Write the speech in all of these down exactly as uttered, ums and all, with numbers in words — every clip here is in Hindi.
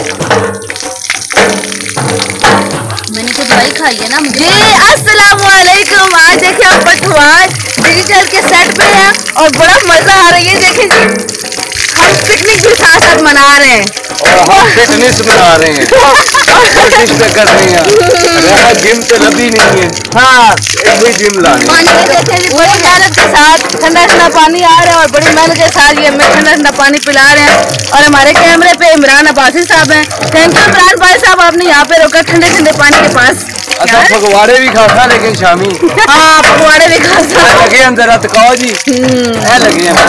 मैंने तो दवाई खाई है ना मुझे। अस्सलाम वालेकुम। आज देखिए आप पटवार डिजिटल के सेट पे हैं और बड़ा मजा आ रही है। देखिए जी हम पिकनिक भी साथ साथ मना रहे हैं और हम फिटनेस बना रहे हैं कर रहे हैं। जिम तो लभी नहीं है। हाँ वही जिम लाने पानी में देखिए जी बड़ी मेहनत के साथ ठंडा ठंडा पानी आ रहा है और बड़ी मेहनत के साथ ये हमें ठंडा ठंडा पानी पिला रहे हैं। और हमारे कैमरे पे इमरान अब्बासी साहब हैं। थैंक यू इमरान भाई साहब, आपने यहाँ पे रोका ठंडे ठंडे पानी के पास। अच्छा पकवाड़े भी खासा लेकिन शामी। हाँ पकवाड़े भी खासा लगे अंदर अतकाओ जी। ऐ लगे हैं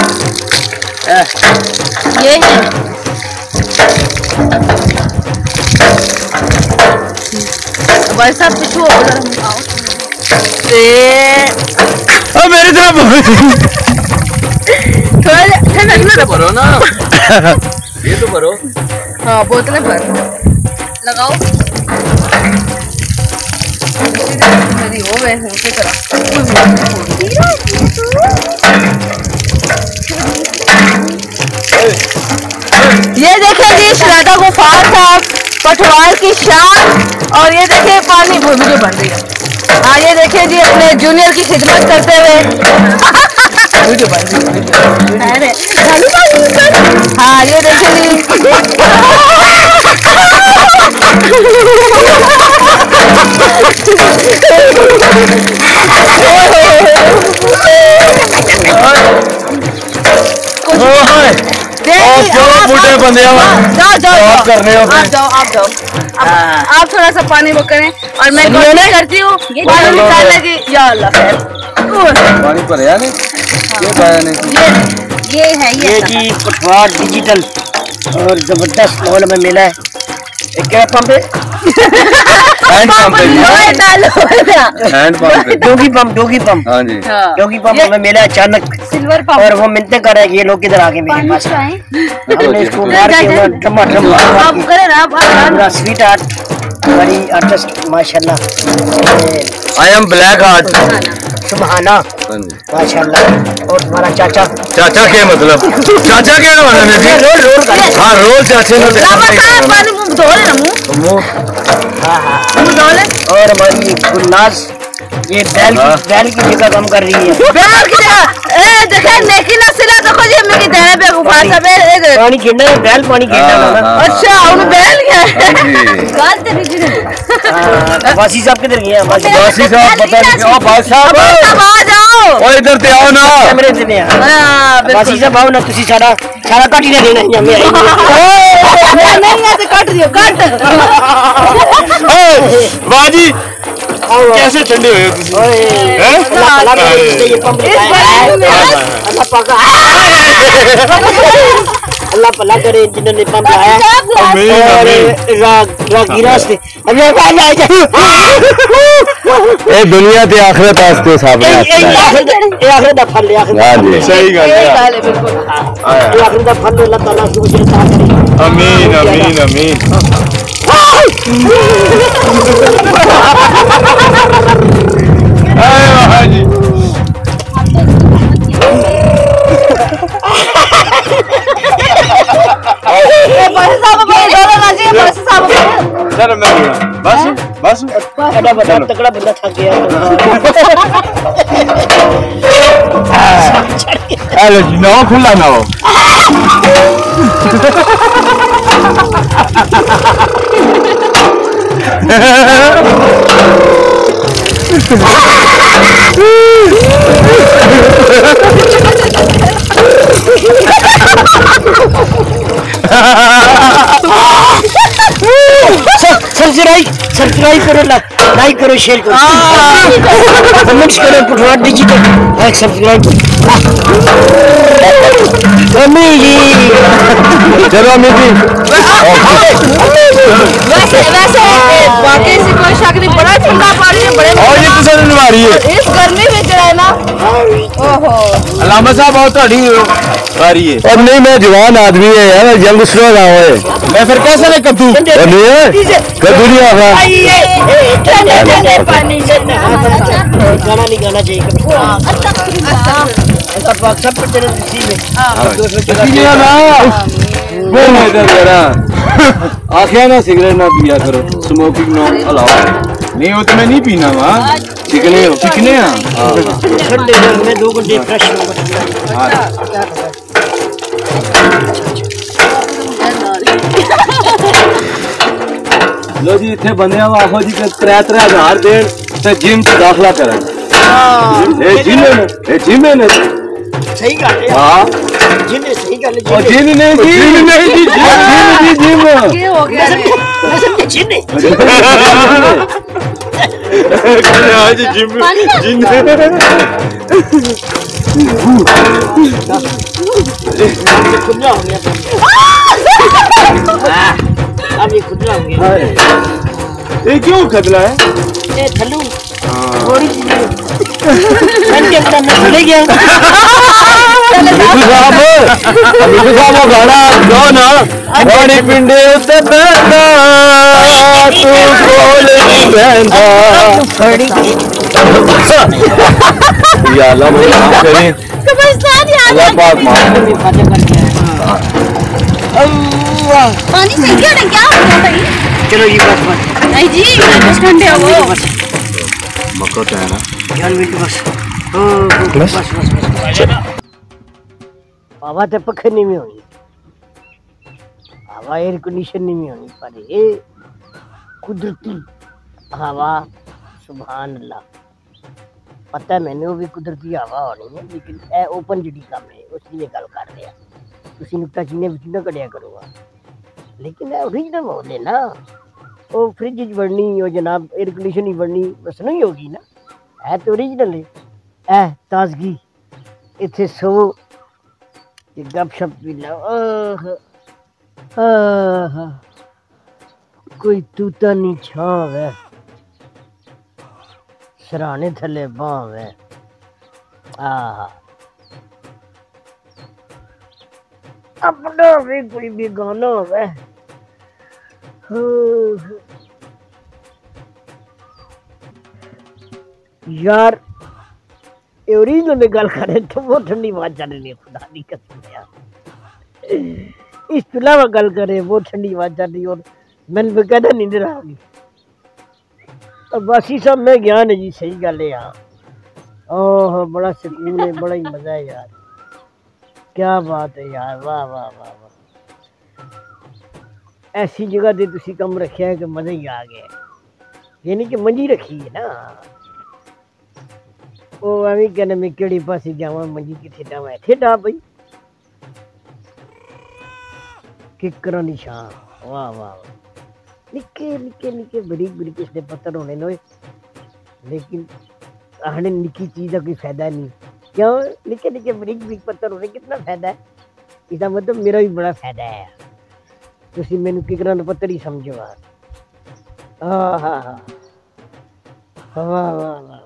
ये है भाई साहब पिछू हो मेरी तरफ थोड़ा ठंडा ठंडा भरो ना। ये तो भरो। हाँ बोतलें भर लगाओ। मेरी हो गए हूँ की तरह। ये देखिए जी श्रादा गुफार साहब पटवार की शान। और ये देखिए पानी वीडियो बन रही है। हाँ ये देखिए जी अपने जूनियर की खिदमत करते हुए वीडियो बन रही है। अरे हाँ ये देखिए जी बूढ़े बंदे जाओ जाओ आप करने हो आप जाओ आप जाओ आप थोड़ा सा पानी वो करें और मैं कोशिश करती हूँ पानी निकालने की। या अल्लाह खैर पानी भरया नहीं ये पाया नहीं। ये है ये जी पटवार डिजिटल और जबरदस्त माहौल में मिला है। क्या पंप है? हैंड पंप है। हैंड पंप है। डोगी पंप डोगी पंप हाँ जी डोगी पंप हमें मिला अचानक सिल्वर पंप। और वो मिलते कर रहे हैं ये लोग किधर आगे मेरे पास। हमने इसको मार के टमाटर आप करें ना आप पूरा स्वीट आर्ट बड़ी आर्टिस्ट माशाल्लाह। आई एम ब्लैक हार्ट सुबहाना माशाल्लाह। और तुम्हारा चाचा चाचा क्या मतलब चाचा क्या मतलब रोल रोल कर हाँ रोल चाचे ने पानी मुंह धो ले ना मुंह। हाँ हाँ मुंह धो ले। और हमारी गुलनाज ये बैल की बैल की जगह काम कर रही है। बैल की जगह ए देखा नेकी ना सिला देखो जी मेरी देने पे गुफार सब ए पानी खेलना है बैल पानी खेलना है। अच्छा उन बैल क्या बात तेरी जी। वासी साहब किधर गए? वासी साहब पता नहीं क्यों भाई साहब आ जाओ ओ इधर ते आओ ना कैमरे से नहीं। हां वासी साहब आओ ना तुसी सारा सारा काट ही देना हमें नहीं ऐसे काट दियो काट। वाह जी कैसे ठंडे हुए तुम? अल्लाह भला करे जिन्होंने पंप लाया रास्ते दुनिया ते आखिरत वास्ते साहब आखिरत दा फल सही गल है बिल्कुल आखिरत दा फल अल्लाह ताला से मुझे अता करे। आमीन आमीन आमीन। जी चलो मैं बस बस बड़ा बड़ा तगड़ा बंदा थक गया। हेलो जी ना खुला ना हो सब्सक्राइब सब्सक्राइब करो लाइक करो शेयर करो कमेंट्स करो पटवार डिजिटल लाइक सब्सक्राइब अम्मी जी। चलो अम्मी जी वैसे वैसे वाकई से कोई शक नहीं बड़ा ठंडा पानी है बड़े और ये किसने निवारी है इस गर्मी में जो है ना। ओहो अलामा साहब बहुत थोड़ी बारी है। अब नहीं मैं जवान आदमी है यार यंगस्टर ना होए मैं फिर कैसे ले कद्दू नहीं है कद्दू नहीं आगा पानी से गाना नहीं गाना चाहिए सब पर तेरे में वो इधर जरा आखिया ना सिगरेट ना पिया करो, स्मोकिंग नो अलाउ। नहीं वो तो मैं नहीं पीना वहाँ। चिकने हो चिकने हैं। ठंडे में दो घंटे फ्रेश हो गए। लो जी इतने बंदे हैं आखो जी के त्रै त्रै हजार देन ते जिम च दाखला करन। ए जिम है ए जिम है सही गल है। हां जिम सही गल है। और जिम नहीं जी जिम नहीं जी जिम जी जिम ये हो गया मैं समझ जिम आज जिम जिम खुला हो गया। अब ये खुला हो गया। ये क्यों खतला है? ये थल्लू थोड़ी सी मैंने अपना मैं चले गया। मिठू साहब मिठू साहब वो गाना गाओ ना। बड़ी पिंडे उत्ते बैठा तू कोल नहीं बैठा। या अल्लाह मुझे माफ करे। अल्लाह पाक माफ करे। पानी से क्या ना क्या हो गया भाई? चलो ये बस बस नहीं जी दस घंटे हो गए। बस मक्का है ना यार मिनट बस ओ बस बस बस हवा तो पखे नहीं में होनी, हवा एयर कंडीशन नहीं में होनी, पर ये कुदरती हवा सुभान अल्लाह। पता है मैंने वो भी कुदरती हवा होनी है, लेकिन ए ओपन जिडी काम है उसकी गल कर रहा। तुसी नुक्ता चीने विच ना कढ़िया करूँगा, लेकिन ओरिजिनल होले ना वो फ्रिज बननी हो जनाब, एयर कंडीशन ही बननी बस नहीं होगी ना। है तो ओरिजिनल है। ए ताजगी इतने सो गपशप भी लो। कोई तूता नहीं छाव है, सराने थले बाव है। आहा अपना भी कोई भी गाना है। यार ओरिजिनल में गल करें तो वो ठंडी बात चल रही है, खुदा की कसम यार। इस अलावा गल करें वो ठंडी बात चल रही, और मैंने बकायदा नींद आ गई। अब बासी साहब मैं ज्ञान है जी, सही गल है यार। ओह बड़ा सुकून है, बड़ा ही मजा है यार। क्या बात है यार, वाह वाह वाह वाह। ऐसी जगह दे तुसी कम रखा है कि मजा ही आ गया। यानी कि मंजी रखी है ना, वो एवं कहने में केड़ी पासे जावा मंजी किथे डावा इथे डा भाई किकरा निशान। वाह वाह निके निके निके बरीक बरीक इसके पत्थर होने नो, लेकिन आने निकी चीज का कोई फायदा नहीं। क्यों निके निके बरीक बरीक पत्थर होने कितना फायदा है? इसका मतलब मेरा भी बड़ा फायदा है। तुसी मैनू किकरा नु पत्थर ही समझो। हाँ हाँ हाँ वाह वाह वाह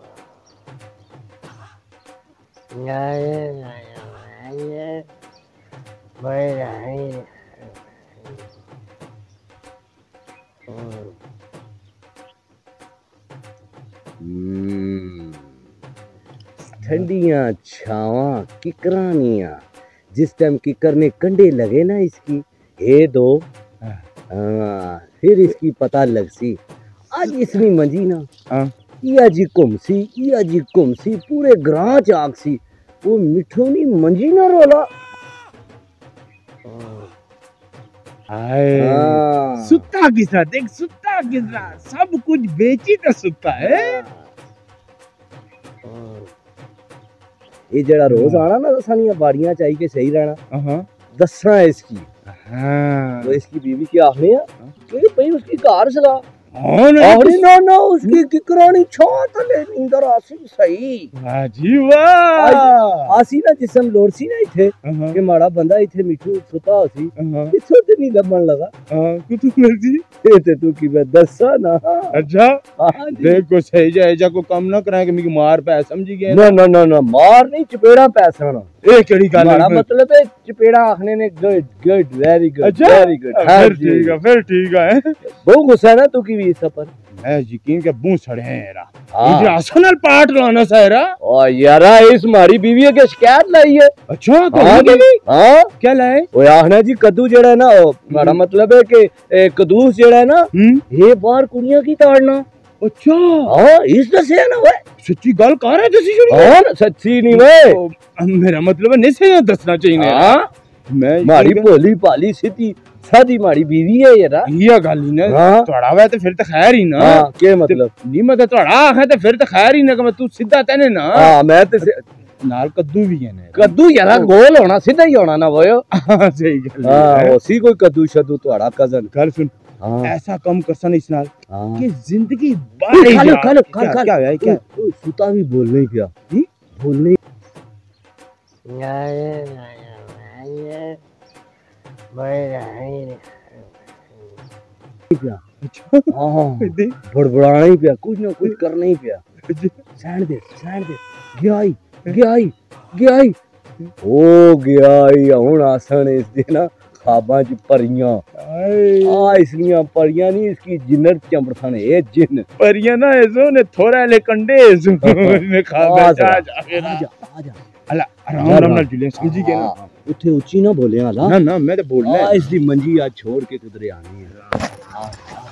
ठंडियां छावा किकरानियां, जिस टाइम किकर में कंडे लगे ना इसकी हे दो हाँ, फिर इसकी पता लग सी। आज इसनी मंजी ना इया जी घुमसी इया जी घुमसी पूरे ग्रां चाक सी, वो मिठो नी मंजी ना रोला। आए सुत्ता किसा देख, सुत्ता किसा सब कुछ बेची तो सुत्ता है। ये जड़ा रोज आना ना सानिया बाड़ियां चाहिए के सही रहना दसा है इसकी। हाँ। तो इसकी बीवी क्या आखने है कि भाई उसकी कार चला अरे ना ना उसकी किकरानी छात ले नींदर आसी सही। वाह जी वाह। आसी ना जिसम लोड़सी ना इथे कि माड़ा बंदा इथे मिठू सुता होसी इथो ते नहीं लबन लगा। हां कुछ मर्जी ए ते तू की मैं दसा ना। अच्छा देखो सही जाए जा को कम ना कराए कि मैं मार पै समझी गया। ना ना ना ना मार नहीं चपेड़ा पैसा ना। ए केड़ी गल है? मतलब है चपेड़ा आखने ने गुड गुड वेरी गुड अच्छा? Very good. फिर ठीक है फिर ठीक है। बहुत गुस्सा है ना तू की भी इस पर? मैं यकीन के मुंह सड़े हैं यारा हाँ। इधर आसनल पाट लाना सारा और यारा इस मारी बीवी के शिकायत लाई है। अच्छा हाँ तो जी, हाँ क्या लाए वो आखना जी कद्दू जेड़ा है ना हमारा मतलब है कि ए, कद्दूस जेड़ा है ना हम्म ये बाहर कुड़ियां की ताड़ना। अच्छा हाँ इस दसे ना वे सच्ची गल कर रहे तुसी जुड़ी हाँ सच्ची नहीं वे तो मेरा मतलब है नहीं से दसना चाहिए हाँ मैं मारी भोली भाली सीधी सादी मारी बीवी है यारा। ये गल ही ना हाँ थोड़ा वे तो फिर तो खैर ही ना हाँ के मतलब नहीं मतलब थोड़ा है तो फिर तो खैर ही ना कि तू सीधा तेने ना हाँ मैं तो नाल कद्दू भी है ना कद्दू यारा गोल होना सीधा ही होना ना वो हाँ, सही गल हाँ है उसी कोई कद्दू शद्दू थोड़ा कजन। गल सुन हाँ ऐसा कम करसन इस नाल हाँ कि जिंदगी खा लो, खा लो, खा, क्या खा। क्या है क्या ओ, सुता भी बोल नहीं पिया बोल नहीं पिया। हाँ बड़बड़ाना ही पिया कुछ ना कुछ करना ही पिया। सहन दे सहन दे गया ही गया ही गया ही ओ गया ही हुन आसन इस दिन ना खाबा च परियां आ इसलियां परियां नहीं इसकी जिन्नत चंपड़थन ए जिन परियां ना ऐसो ने थोड़ा ले कंडे ऐसो ने खा आ बैठा जा, जा आ जा आ जा अल्लाह आराम आराम नाल जुले समझी गए ना हाँ, उठे ऊंची ना बोले आला ना ना मैं तो बोलना आ है इसकी मंजी आज छोड़ के किधरे आनी है। आ, आ,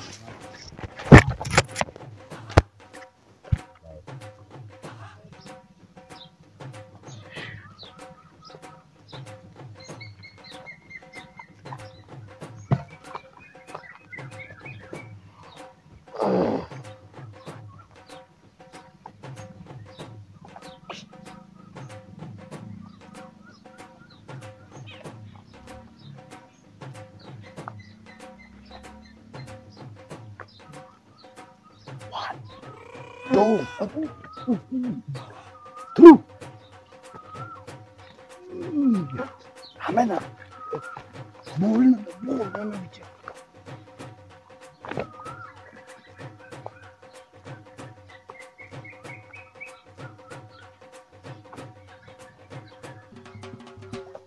हमें ना